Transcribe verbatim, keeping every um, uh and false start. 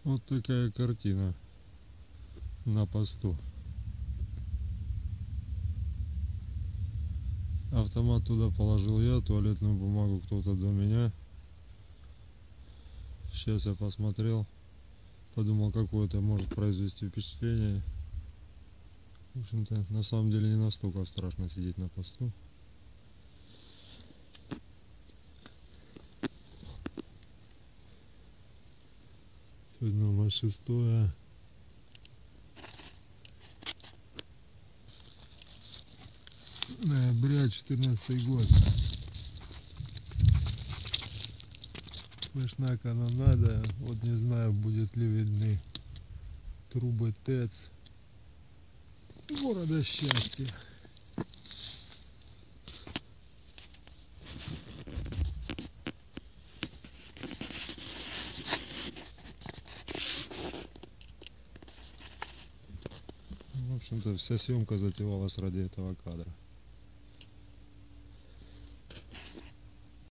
Вот такая картина на посту. Автомат туда положил я, туалетную бумагу кто-то до меня. Сейчас я посмотрел, подумал, какое это может произвести впечатление. В общем-то, на самом деле не настолько страшно сидеть на посту. Сегодня у нас шестое ноября, четырнадцатый год. Слышна канонада. Вот не знаю, будет ли видны трубы ТЭЦ города Счастья. В общем-то, вся съемка затевалась ради этого кадра.